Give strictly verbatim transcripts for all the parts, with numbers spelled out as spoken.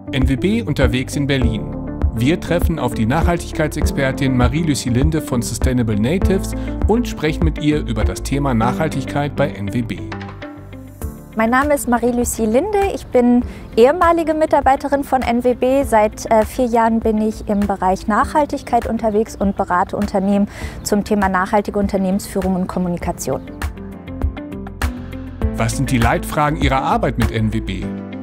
N W B unterwegs in Berlin. Wir treffen auf die Nachhaltigkeitsexpertin Marie-Lucie Linde von Sustainable Natives und sprechen mit ihr über das Thema Nachhaltigkeit bei N W B. Mein Name ist Marie-Lucie Linde, ich bin ehemalige Mitarbeiterin von N W B. Seit äh, vier Jahren bin ich im Bereich Nachhaltigkeit unterwegs und berate Unternehmen zum Thema nachhaltige Unternehmensführung und Kommunikation. Was sind die Leitfragen Ihrer Arbeit mit N W B?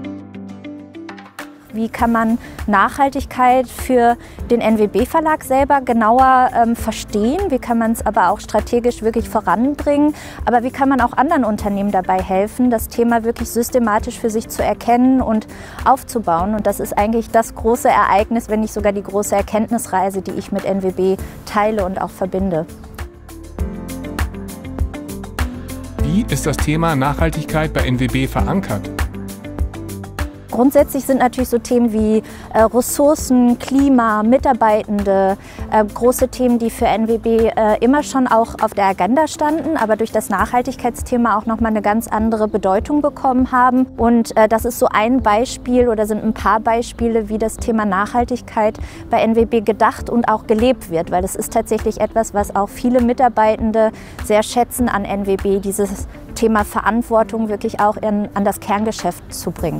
Wie kann man Nachhaltigkeit für den N W B-Verlag selber genauer ähm, verstehen? Wie kann man es aber auch strategisch wirklich voranbringen? Aber wie kann man auch anderen Unternehmen dabei helfen, das Thema wirklich systematisch für sich zu erkennen und aufzubauen? Und das ist eigentlich das große Ereignis, wenn nicht sogar die große Erkenntnisreise, die ich mit N W B teile und auch verbinde. Wie ist das Thema Nachhaltigkeit bei N W B verankert? Grundsätzlich sind natürlich so Themen wie äh, Ressourcen, Klima, Mitarbeitende, äh, große Themen, die für N W B äh, immer schon auch auf der Agenda standen, aber durch das Nachhaltigkeitsthema auch nochmal eine ganz andere Bedeutung bekommen haben. Und äh, das ist so ein Beispiel oder sind ein paar Beispiele, wie das Thema Nachhaltigkeit bei N W B gedacht und auch gelebt wird, weil das ist tatsächlich etwas, was auch viele Mitarbeitende sehr schätzen an N W B, dieses Thema Verantwortung wirklich auch in, an das Kerngeschäft zu bringen.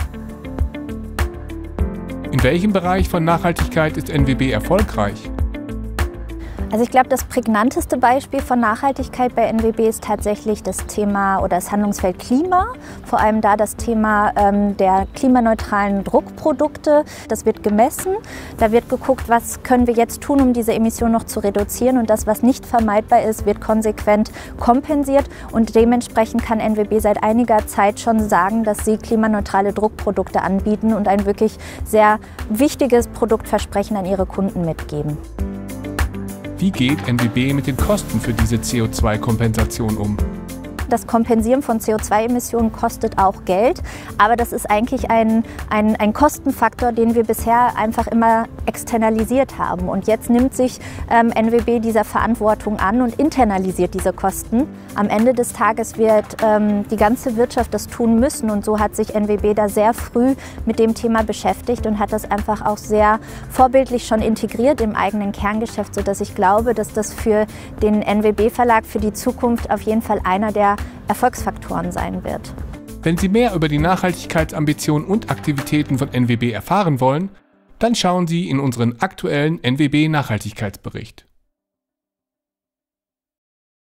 In welchem Bereich von Nachhaltigkeit ist N W B erfolgreich? Also ich glaube, das prägnanteste Beispiel von Nachhaltigkeit bei N W B ist tatsächlich das Thema oder das Handlungsfeld Klima. Vor allem da das Thema ähm, der klimaneutralen Druckprodukte. Das wird gemessen. Da wird geguckt, was können wir jetzt tun, um diese Emissionen noch zu reduzieren. Und das, was nicht vermeidbar ist, wird konsequent kompensiert. Und dementsprechend kann N W B seit einiger Zeit schon sagen, dass sie klimaneutrale Druckprodukte anbieten und ein wirklich sehr wichtiges Produktversprechen an ihre Kunden mitgeben. Wie geht N W B mit den Kosten für diese C O zwei Kompensation um? Das Kompensieren von C O zwei Emissionen kostet auch Geld, aber das ist eigentlich ein, ein, ein Kostenfaktor, den wir bisher einfach immer externalisiert haben. Und jetzt nimmt sich ähm, N W B dieser Verantwortung an und internalisiert diese Kosten. Am Ende des Tages wird ähm, die ganze Wirtschaft das tun müssen und so hat sich N W B da sehr früh mit dem Thema beschäftigt und hat das einfach auch sehr vorbildlich schon integriert im eigenen Kerngeschäft, sodass ich glaube, dass das für den N W B-Verlag für die Zukunft auf jeden Fall einer der Erfolgsfaktoren sein wird. Wenn Sie mehr über die Nachhaltigkeitsambitionen und Aktivitäten von N W B erfahren wollen, dann schauen Sie in unseren aktuellen N W B-Nachhaltigkeitsbericht.